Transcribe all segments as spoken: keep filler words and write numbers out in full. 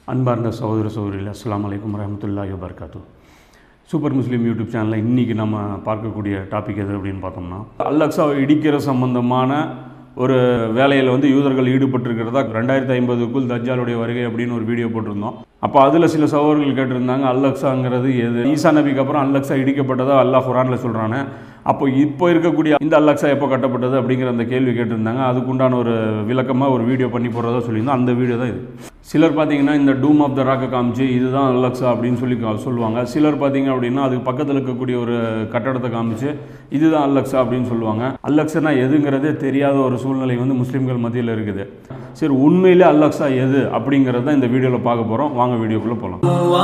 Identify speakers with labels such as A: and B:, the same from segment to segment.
A: அன்பார்ந்த சகோதர சகோதரிகளே, அஸ்ஸலாமு அலைக்கும் வரஹ்மத்துல்லாஹி வபரகாத்துஹு. சூப்பர் முஸ்லீம் யூடியூப் சேனலில் இன்றைக்கி நம்ம பார்க்கக்கூடிய டாபிக் எது அப்படின்னு பார்த்தோம்னா, அல் அக்ஸாவை இடிக்கிற சம்பந்தமான ஒரு வேலையில் வந்து யூதர்கள் ஈடுபட்டிருக்கிறதா ரெண்டாயிரத்தி ஐம்பதுக்குள் தஜ்ஜாலுடைய வருகை அப்படின்னு ஒரு வீடியோ போட்டிருந்தோம். அப்போ அதில் சில சகோதரர்கள் கேட்டிருந்தாங்க, அல் அக்ஸாங்கிறது எது? ஈசா நபிக்கு அப்புறம் அல் அக்ஸா இடிக்கப்பட்டதா அல்லாஹ் குர்ஆனில் சொல்கிறானே, அப்போ இப்போ இருக்கக்கூடிய இந்த அல் அக்ஸா எப்போ கட்டப்பட்டது அப்படிங்கிற அந்த கேள்வி கேட்டிருந்தாங்க. அதுக்குண்டான ஒரு விளக்கமாக ஒரு வீடியோ பண்ணி போடுறதா சொல்லியிருந்தோம். அந்த வீடியோ தான் இது. சிலர் பார்த்தீங்கன்னா இந்த டூம் ஆஃப் த ராக்கை காமிச்சு இதுதான் அல் அக்ஸா அப்படின்னு சொல்லி சொல்லுவாங்க. சிலர் பார்த்தீங்க அப்படின்னா அதுக்கு பக்கத்தில் இருக்கக்கூடிய ஒரு கட்டடத்தை காமிச்சு இதுதான் அல் அக்ஸா அப்படின்னு சொல்லுவாங்க. அல் அக்ஸானா எதுங்கிறதே தெரியாத ஒரு சூழ்நிலை வந்து முஸ்லீம்கள் மத்தியில் இருக்குது. சரி, உண்மையிலே அல் அக்ஸா எது அப்படிங்கிறத இந்த வீடியோவில் பார்க்க போகிறோம். வாங்க வீடியோக்குள்ளே போகலாம்.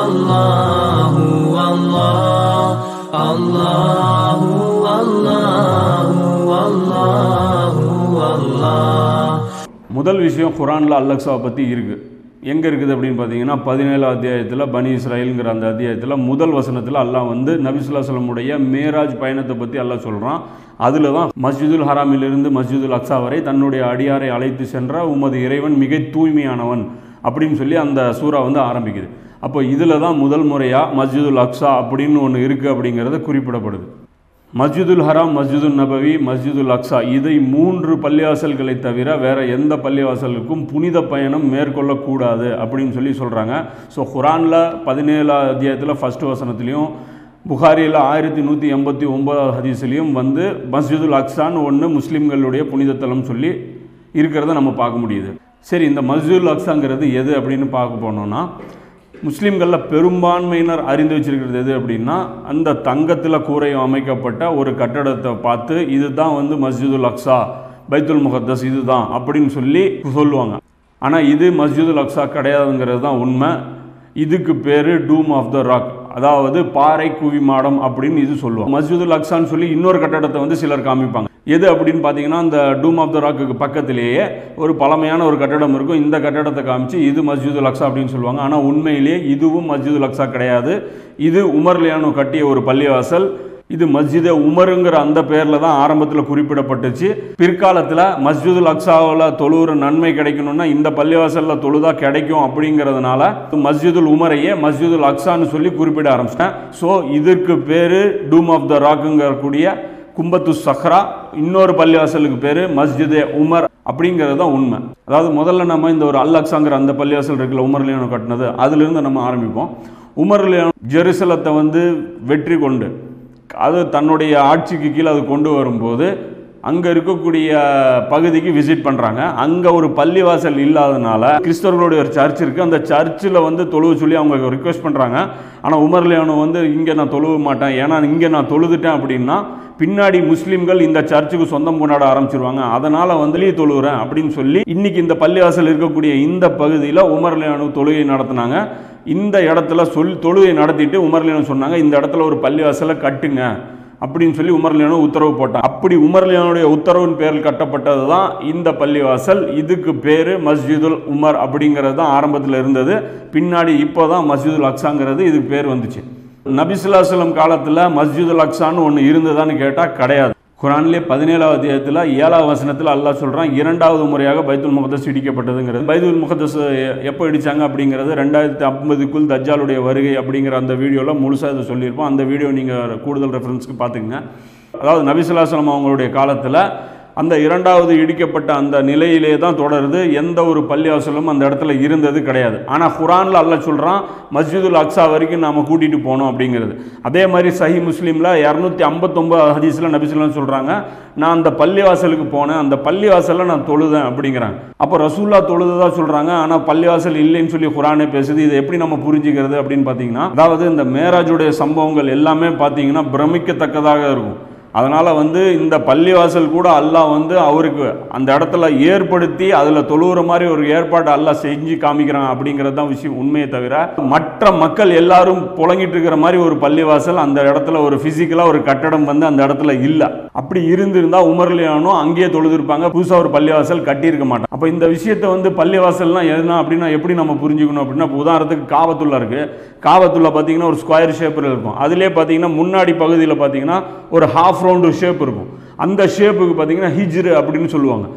A: முதல் விஷயம், குர்ஆனில் அல் அக்ஸாவை பற்றி இருக்குது. எங்கே இருக்குது அப்படின்னு பார்த்தீங்கன்னா, பதினேழாம் அத்தியாயத்தில் பனி இஸ்ராயல்ங்கிற அந்த அத்தியாயத்தில் முதல் வசனத்தில் அல்லாஹ் வந்து நபி ஸல்லல்லாஹு அலைஹி வஸல்லமுடைய மேராஜ் பயணத்தை பற்றி அல்லாஹ் சொல்கிறான். அதில் தான் மஸ்ஜிதுல் ஹராமிலிருந்து மஸ்ஜிதுல் அக்ஸா வரை தன்னுடைய அடியாரை அழைத்து சென்ற உமது இறைவன் மிக தூய்மையானவன் அப்படின்னு சொல்லி அந்த சூரா வந்து ஆரம்பிக்குது. அப்போ இதில் தான் முதல் முறையாக மஸ்ஜிதுல் அக்ஸா அப்படின்னு ஒன்று இருக்குது அப்படிங்கிறது குறிப்பிடப்படுது. மஸ்ஜிதுல் ஹராம், மஸ்ஜிதுல் நபவி, மஸ்ஜிதுல் அக்ஸா, இதை மூன்று பள்ளிவாசல்களை தவிர வேறு எந்த பள்ளிவாசலுக்கும் புனித பயணம் மேற்கொள்ளக்கூடாது அப்படின்னு சொல்லி சொல்கிறாங்க. ஸோ குர்ஆனில் பதினேழாம் அத்தியாயத்தில் ஃபஸ்ட்டு வசனத்துலேயும் புகாரியில் ஆயிரத்தி நூற்றி எண்பத்தி ஒன்பதாவது ஹதீஸ்லேயும் வந்து மஸ்ஜிதுல் அக்ஸான்னு ஒன்று முஸ்லீம்களுடைய புனிதத்தலம் சொல்லி இருக்கிறத நம்ம பார்க்க முடியுது. சரி, இந்த மஸ்ஜிதுல் அக்ஸாங்கிறது எது அப்படின்னு பார்க்க போனோம்னா, முஸ்லீம்களில் பெரும்பான்மையினர் அறிந்து வச்சிருக்கிறது எது அப்படின்னா, அந்த தங்கத்தில் கூரையும் அமைக்கப்பட்ட ஒரு கட்டடத்தை பார்த்து இதுதான் வந்து மஸ்ஜிதுல் அக்ஸா, பைத்துல் முகத்தஸ் இதுதான் அப்படின்னு சொல்லி சொல்லுவாங்க. ஆனால் இது மஸ்ஜிதுல் அக்ஸா கிடையாதுங்கிறது தான் உண்மை. இதுக்கு பேர் டூம் ஆஃப் த ராக், அதாவது பாறை குவி மாடம் அப்படின்னு இது சொல்லுவாங்க. மஸ்ஜிதுல் அக்ஸான்னு சொல்லி இன்னொரு கட்டடத்தை வந்து சிலர் காமிப்பாங்க. எது அப்படின்னு பார்த்தீங்கன்னா, இந்த டூம் ஆஃப் த ராக்குக்கு பக்கத்திலேயே ஒரு பழமையான ஒரு கட்டடம் இருக்கும். இந்த கட்டடத்தை காமிச்சு இது மஸ்ஜிதுல் அக்ஸா அப்படின்னு சொல்லுவாங்க. ஆனால் உண்மையிலேயே இதுவும் மஸ்ஜிதுல் அக்ஸா கிடையாது. இது உமர் லியானோ கட்டிய ஒரு பள்ளிவாசல். இது மஸ்ஜித் உமருங்கிற அந்த பேரில் தான் ஆரம்பத்தில் குறிப்பிடப்பட்டுச்சு. பிற்காலத்தில் மஸ்ஜிதுல் அக்ஸாவில் தொழுகிற நன்மை கிடைக்கணும்னா இந்த பள்ளிவாசலில் தொழுதா கிடைக்கும் அப்படிங்கிறதுனால மஸ்ஜிதுல் உமரையே மஸ்ஜிதுல் அக்ஸான்னு சொல்லி குறிப்பிட ஆரம்பிச்சிட்டேன். ஸோ இதற்கு பேர் டூம் ஆஃப் த ராக்குங்கக்கூடிய கும்பத்து சஹ்ரா, இன்னொரு பள்ளிவாசலுக்கு பேர் மஸ்ஜித் உமர் அப்படிங்கிறது தான் உண்மை. அதாவது முதல்ல நம்ம இந்த ஒரு அல் அக்ஸாங்கிற அந்த பள்ளிவாசல் இருக்குல்ல, உமர் லியானோ கட்டினது, அதுலேருந்து நம்ம ஆரம்பிப்போம். உமர் லியானோ ஜெருசலத்தை வந்து வெற்றி கொண்டு அது தன்னுடைய ஆட்சிக்கு கீழே அது கொண்டு வரும்போது அங்கே இருக்கக்கூடிய பகுதிக்கு விசிட் பண்ணுறாங்க. அங்கே ஒரு பள்ளிவாசல் இல்லாதனால கிறிஸ்தவர்களுடைய ஒரு சர்ச் இருக்குது. அந்த சர்ச்சில் வந்து தொழுவ சொல்லி அவங்க ரிக்வெஸ்ட் பண்ணுறாங்க. ஆனால் உமர் லியானோ வந்து இங்கே நான் தொழுவ மாட்டேன், ஏன்னா இங்கே நான் தொழுதுட்டேன் அப்படின்னா பின்னாடி முஸ்லீம்கள் இந்த சர்ச்சுக்கு சொந்தம் கொண்டாட ஆரம்பிச்சிருவாங்க, அதனால் வந்து தொழுகிறேன் அப்படின்னு சொல்லி இன்னைக்கு இந்த பள்ளிவாசல் இருக்கக்கூடிய இந்த பகுதியில் உமர் லியானோ தொழுகை நடத்தினாங்க. இந்த இடத்துல சொல் தொழுகை நடத்திட்டு உமர் லியானோ சொன்னாங்க, இந்த இடத்துல ஒரு பள்ளிவாசலை கட்டுங்க அப்படின்னு சொல்லி உமர் லியானோ உத்தரவு போட்டாங்க. அப்படி உமர் லியானுடைய உத்தரவின் பேரில் கட்டப்பட்டது தான் இந்த பள்ளிவாசல். இதுக்கு பேர் மஸ்ஜிதுல் உமர் அப்படிங்கிறது தான் ஆரம்பத்தில் இருந்தது. பின்னாடி இப்போ தான் மஸ்ஜிதுல் அக்ஸாங்கிறது இதுக்கு பேர் வந்துச்சு. நபி ஸல்லல்லாஹு அலைஹி வஸல்லம் காலத்தில் மஸ்ஜிதுல் அக்ஸான்னு ஒன்று இருந்ததான்னு கேட்டால் கிடையாது. குர்ஆனிலே பதினேழாவது அத்தியாயத்தில் ஏழாவது வசனத்தில் அல்லாஹ் சொல்கிறான், இரண்டாவது முறையாக பைத்துல் முகத்தஸ் இடிக்கப்பட்டதுங்கிறது. பைத்துல் முகத்தஸ் எப்போ இடித்தாங்க அப்படிங்கிறது ரெண்டாயிரத்தி ஐம்பதுக்குள் தஜ்ஜாலுடைய வருகை அப்படிங்கிற அந்த வீடியோவில் முழுசாக இதை சொல்லியிருப்போம். அந்த வீடியோ நீங்கள் கூடுதல் ரெஃபரன்ஸ்க்கு பார்த்துக்குங்க. அதாவது நபி ஸல்லல்லாஹு அலைஹி வஸல்லம் அவங்களுடைய காலத்தில் அந்த இரண்டாவது இடிக்கப்பட்ட அந்த நிலையிலே தான் தொடருது. எந்த ஒரு பள்ளிவாசலும் அந்த இடத்துல இருந்தது கிடையாது. ஆனால் குர்ஆனில் அல்லாஹ் சொல்கிறான் மஸ்ஜிதுல் அக்ஸா வரைக்கும் நாம் கூட்டிகிட்டு போனோம் அப்படிங்கிறது. அதே மாதிரி சஹி முஸ்லீமில் இரநூத்தி ஐம்பத்தொம்பது ஹதீஸில் நபி ஸல்லல்லாஹு சொல்கிறாங்க, நான் அந்த பள்ளிவாசலுக்கு போனேன், அந்த பள்ளிவாசலில் நான் தொழுதேன் அப்படிங்கிறாங்க. அப்போ ரசூல்லா தொழுதா சொல்கிறாங்க, ஆனால் பள்ளிவாசல் இல்லைன்னு சொல்லி குர்ஆனே பேசுது. இதை எப்படி நம்ம புரிஞ்சுக்கிறது அப்படின்னு பார்த்தீங்கன்னா, அதாவது இந்த மேராஜுடைய சம்பவங்கள் எல்லாமே பார்த்தீங்கன்னா பிரமிக்கத்தக்கதாக இருக்கும். அதனால் வந்து இந்த பள்ளிவாசல் கூட அல்லாஹ் வந்து அவருக்கு அந்த இடத்துல ஏற்படுத்தி அதில் தொழுகிற மாதிரி ஒரு ஏற்பாடு அல்லாஹ் செஞ்சு காமிக்கிறான் அப்படிங்கிறது தான் விஷயம், உண்மையை தவிர மற்ற மக்கள் எல்லாரும் புழங்கிட்டு இருக்கிற மாதிரி ஒரு பள்ளிவாசல் அந்த இடத்துல ஒரு ஃபிசிக்கலாக ஒரு கட்டடம் வந்து அந்த இடத்துல இல்லை. அப்படி இருந்திருந்தால் உமர் லியானோ அங்கேயே தொழுதுருப்பாங்க, புதுசாக ஒரு பள்ளிவாசல் கட்டியிருக்க மாட்டாங்க. அப்போ இந்த விஷயத்தை வந்து பள்ளிவாசல்னால் எதுனா அப்படின்னா எப்படி நம்ம புரிஞ்சுக்கணும் அப்படின்னா, இப்போ உதாரணத்துக்கு காபத்துல்லா இருக்குது. காபத்துல்லா பார்த்தீங்கன்னா ஒரு ஸ்கொயர் ஷேப்பில் இருக்கும். அதிலே பார்த்தீங்கன்னா முன்னாடி பகுதியில் பார்த்தீங்கன்னா ஒரு ஹாஃப் ரவுண்டு ஷேப் இருக்கும். அந்த ஷேப்புக்கு பார்த்தீங்கன்னா ஹிஜ்ரு அப்படின்னு சொல்லுவாங்க.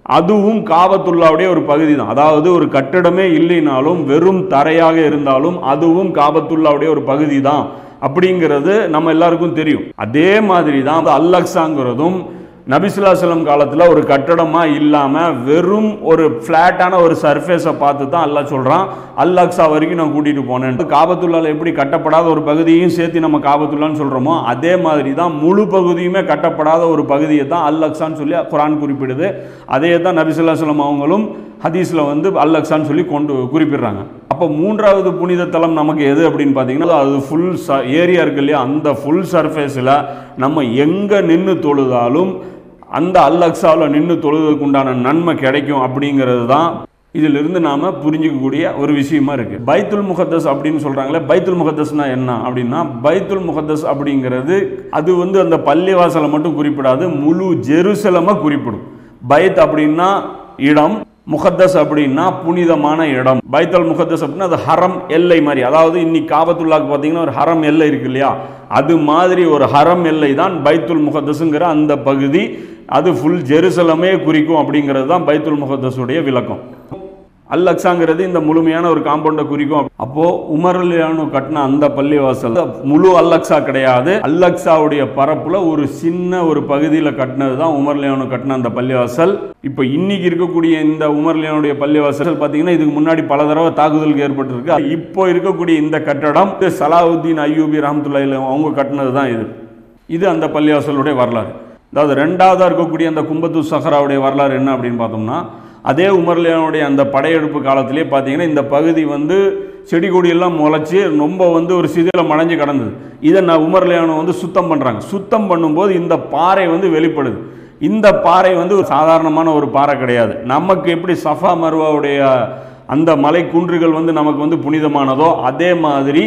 A: அதுவும் காபத்துல்லாவுடைய ஒரு பகுதி தான். அதாவது ஒரு கட்டிடமே இல்லைனாலும் வெறும் தரையாக இருந்தாலும் அதுவும் காபத்துல்லாவுடைய ஒரு பகுதி தான் அப்படிங்கிறது நம்ம எல்லாருக்கும் தெரியும். அதே மாதிரி தான் அல் அக்ஸாங்கிறதும் நபி ஸல்லல்லாஹு அலைஹி வஸல்லம் காலத்தில் ஒரு கட்டடமாக இல்லாமல் வெறும் ஒரு ஃப்ளாட்டான ஒரு சர்ஃபேஸை பார்த்து தான் அல்லாஹ் சொல்கிறான் அல் அக்ஸா வரைக்கும் நான் கூட்டிகிட்டு போனேன். காபத்துல்லாவில் எப்படி கட்டப்படாத ஒரு பகுதியையும் சேர்த்து நம்ம காபத்துல்லான்னு சொல்கிறோமோ அதே மாதிரி தான் முழு பகுதியுமே கட்டப்படாத ஒரு பகுதியை தான் அல் அக்ஸான்னு சொல்லி குர்ஆன் குறிப்பிடுது. அதே தான் நபி ஸல்லல்லாஹு அலைஹி வஸல்லம் அவங்களும் ஹதீஸில் வந்து அல் அக்ஸான்னு சொல்லி கொண்டு குறிப்பிடுறாங்க. அப்போ மூன்றாவது புனித தலம் நமக்கு எது அப்படின்னு பார்த்தீங்கன்னா அது ஃபுல் ச ஏரியா இருக்கு இல்லையா, அந்த ஃபுல் சர்ஃபேஸில் நம்ம எங்கே நின்று தொழுதாலும் அந்த அல் அக்ஸாவில் நின்று தொழுவதற்கு உண்டான நன்மை கிடைக்கும் அப்படிங்கிறது தான் இதிலிருந்து நாம் புரிஞ்சிக்கக்கூடிய ஒரு விஷயமா இருக்குது. பைத்துல் முகத்தஸ் அப்படின்னு சொல்கிறாங்களே, பைத்துல் முகத்தஸ்னா என்ன அப்படின்னா, பைத்துல் முகத்தஸ் அப்படிங்கிறது அது வந்து அந்த பள்ளிவாசலை மட்டும் குறிப்பிடாது, முழு ஜெருசலமை குறிப்பிடும். பைத் அப்படின்னா இடம், முகத்தஸ் அப்படின்னா புனிதமான இடம். பைத்துல் முகத்தஸ் அப்படின்னா அது ஹரம் எல்லை மாதிரி. அதாவது இன்னைக்கு காபத்துல்லாக்கு பார்த்தீங்கன்னா ஒரு ஹரம் எல்லை இருக்கு இல்லையா, அது மாதிரி ஒரு ஹரம் எல்லை தான் பைத்துல் முகத்தஸுங்கிற அந்த பகுதி. அது ஃபுல் ஜெருசலமே குறிக்கும் அப்படிங்கிறது தான் பைத்துல் முகத்தஸுடைய விளக்கம். அல் அக்ஸாங்கிறது இந்த முழுமையான ஒரு காம்பவுண்டை குறிக்கும். அப்போ உமர் ரலியல்லாஹு கட்டின அந்த பள்ளிவாசல் முழு அல் அக்ஸா கிடையாது. அல் அக்ஸாவுடைய பரப்புல ஒரு சின்ன ஒரு பகுதியில் கட்டினது தான் உமர் ரலியல்லாஹு கட்டின அந்த பள்ளிவாசல். இப்போ இன்னைக்கு இருக்கக்கூடிய இந்த உமர் ரலியல்லாஹுடைய பள்ளிவாசல் பார்த்தீங்கன்னா இதுக்கு முன்னாடி பல தடவை தாக்குதலுக்கு ஏற்பட்டிருக்கு. இப்போ இருக்கக்கூடிய இந்த கட்டடம் சலாவுத்தீன் அய்யூபி ரஹ்மத்துல்லாஹி அலைஹி அவங்க கட்டினது தான் இது. இது அந்த பள்ளிவாசலுடைய வரலாறு. அதாவது ரெண்டாவதாக இருக்கக்கூடிய அந்த கும்பத்து சஹராவுடைய வரலாறு என்ன அப்படின்னு பார்த்தோம்னா, அதே உமர் ரலியல்லாஹுடைய அந்த படையெடுப்பு காலத்திலே பார்த்தீங்கன்னா இந்த பகுதி வந்து செடி கொடியெல்லாம் முளைச்சி ரொம்ப வந்து ஒரு சிதிலம் அடைஞ்சு கிடந்தது. இதை நான் உமர் ரலியல்லாஹு வந்து சுத்தம் பண்ணுறாங்க. சுத்தம் பண்ணும்போது இந்த பாறை வந்து வெளிப்படுது. இந்த பாறை வந்து ஒரு சாதாரணமான ஒரு பாறை கிடையாது. நமக்கு எப்படி சஃபா மர்வாவுடைய அந்த மலை குன்றுகள் வந்து நமக்கு வந்து புனிதமானதோ அதே மாதிரி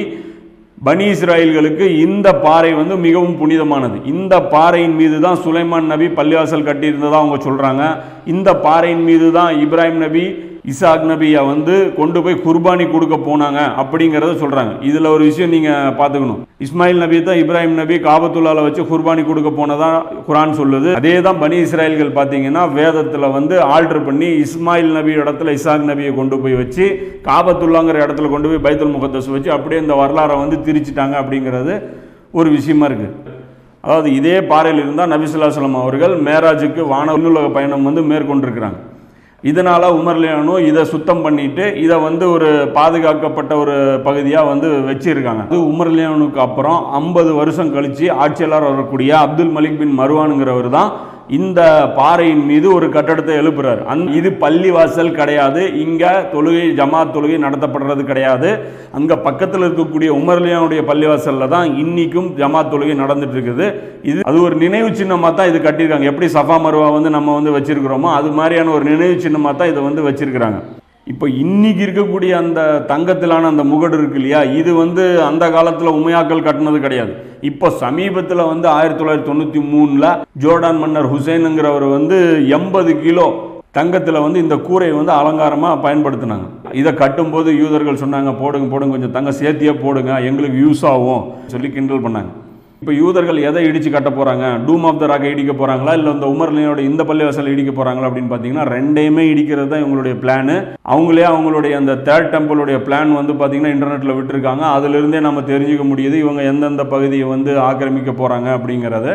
A: பனி இஸ்ராயல்களுக்கு இந்த பாறை வந்து மிகவும் புனிதமானது. இந்த பாறையின் மீது தான் சுலைமான் நபி பள்ளிவாசல் கட்டியிருந்ததா அவங்க சொல்கிறாங்க. இந்த பாறையின் மீது தான் இப்ராஹிம் நபி இசாக் நபியை வந்து கொண்டு போய் குர்பானி கொடுக்க போனாங்க அப்படிங்கிறத சொல்கிறாங்க. இதில் ஒரு விஷயம் நீங்கள் பார்த்துக்கணும், இஸ்மாயில் நபி தான் இப்ராஹிம் நபி காபத்துல்லால வச்சு குர்பானி கொடுக்க போனதா குர்ஆன் சொல்லுது. அதே தான் பனி இஸ்ராயல்கள் பார்த்தீங்கன்னா வேதத்தில் வந்து ஆல்டர் பண்ணி இஸ்மாயில் நபி இடத்துல இசாக் நபியை கொண்டு போய் வச்சு காபத்துல்லாங்கிற இடத்துல கொண்டு போய் பைத்துல் முகத்தஸ் வச்சு அப்படியே இந்த வரலாறை வந்து திரிச்சிட்டாங்க அப்படிங்கிறது ஒரு விஷயமா இருக்குது. அதாவது இதே பாறையில் இருந்தால் நபி ஸல்லல்லாஹு அலைஹி வஸல்லம் அவர்கள் மேராஜுக்கு வான விண்ணுலக பயணம் வந்து மேற்கொண்டிருக்கிறாங்க. இதனால் உமர் ரலியல்லாஹு இதை சுத்தம் பண்ணிட்டு இதை வந்து ஒரு பாதுகாக்கப்பட்ட ஒரு பகுதியாக வந்து வச்சிருக்காங்க. அது உமர் ரலியல்லாஹுக்கு அப்புறம் ஐம்பது வருஷம் கழித்து ஆட்சியாளர் வரக்கூடிய அப்துல் மலிக் பின் மர்வானுங்கிறவர் தான் இந்த பாறையின் மீது ஒரு கட்டடத்தை எழுப்புறாரு. அந் இது பள்ளிவாசல் கிடையாது, இங்கே தொழுகை ஜமாத் தொழுகை நடத்தப்படுறது கிடையாது. அங்கே பக்கத்தில் இருக்கக்கூடிய உமர் ரலியல்லாஹுடைய பள்ளிவாசலில் தான் இன்னைக்கும் ஜமாத் தொழுகை நடந்துட்டு இருக்குது. இது அது ஒரு நினைவு சின்னமாக தான் இது கட்டியிருக்காங்க. எப்படி சஃபா மர்வா வந்து நம்ம வந்து வச்சிருக்கிறோமோ அது மாதிரியான ஒரு நினைவு சின்னமாக தான் இதை வந்து வச்சிருக்கிறாங்க. இப்போ இன்னைக்கு இருக்கக்கூடிய அந்த தங்கத்திலான அந்த முகடு இருக்கு இல்லையா, இது வந்து அந்த காலத்தில் உமையாக்கள் கட்டினது கிடையாது. இப்போ சமீபத்தில் வந்து ஆயிரத்தி தொள்ளாயிரத்தி தொண்ணூற்றி மூணில் ஜோர்டான் மன்னர் ஹுசைனுங்கிறவர் வந்து எண்பது கிலோ தங்கத்தில் வந்து இந்த கூரையை வந்து அலங்காரமாக பயன்படுத்தினாங்க. இதை கட்டும்போது யூதர்கள் சொன்னாங்க, போடுங்க போடுங்க கொஞ்சம் தங்கம் சேர்த்தியே போடுங்க, எங்களுக்கு யூஸ் ஆகும் சொல்லி கிண்டல் பண்ணாங்க. இப்போ யூதர்கள் எதை இடித்து கட்ட போகிறாங்க, டூம் ஆஃப் த ராக்கை இடிக்க போகிறாங்களா இல்லை இந்த உமர் ரலியல்லாஹுவோட இந்த பள்ளிவாசலை இடிக்க போகிறாங்களா அப்படின்னு பார்த்தீங்கன்னா ரெண்டையுமே இடிக்கிறது தான் இவங்களுடைய பிளானு. அவங்களே அவங்களுடைய அந்த தேர்ட் டெம்பிளுடைய பிளான் வந்து பார்த்தீங்கன்னா இன்டர்நெட்டில் விட்டுருக்காங்க. அதிலிருந்தே நம்ம தெரிஞ்சுக்க முடியுது இவங்க எந்தெந்த பகுதியை வந்து ஆக்கிரமிக்க போகிறாங்க அப்படிங்கிறத.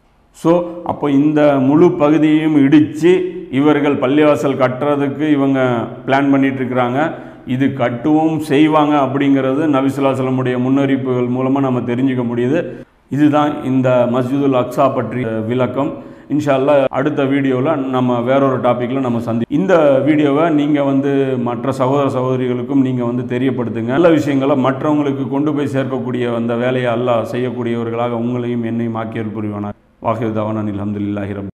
A: ஸோ அப்போ இந்த முழு பகுதியையும் இடித்து இவர்கள் பள்ளிவாசல் கட்டுறதுக்கு இவங்க பிளான் பண்ணிட்டு இருக்கிறாங்க. இது கட்டுவும் செய்வாங்க அப்படிங்கிறது நபி ஸல்லல்லாஹு அலைஹி வஸல்லமுடைய முன்னறிவிப்புகள் மூலமாக நம்ம தெரிஞ்சுக்க முடியுது. இதுதான் இந்த மஸ்ஜிதுல் அக்ஸா பற்றிய விளக்கம். இன்ஷா அல்லாஹ் அடுத்த வீடியோவில் நம்ம வேறொரு டாப்பிக்கில் நம்ம சந்தி இந்த வீடியோவை நீங்கள் வந்து மற்ற சகோதர சகோதரிகளுக்கும் நீங்கள் வந்து தெரியப்படுத்துங்க. நல்ல விஷயங்களை மற்றவங்களுக்கு கொண்டு போய் சேர்க்கக்கூடிய அந்த வேலையை அல்லாஹ் செய்யக்கூடியவர்களாக உங்களையும் என்னையும் ஆக்கியல் புரிவானார். வாஹிர் தவானா அல்ஹம்துலில்லாஹி ரப்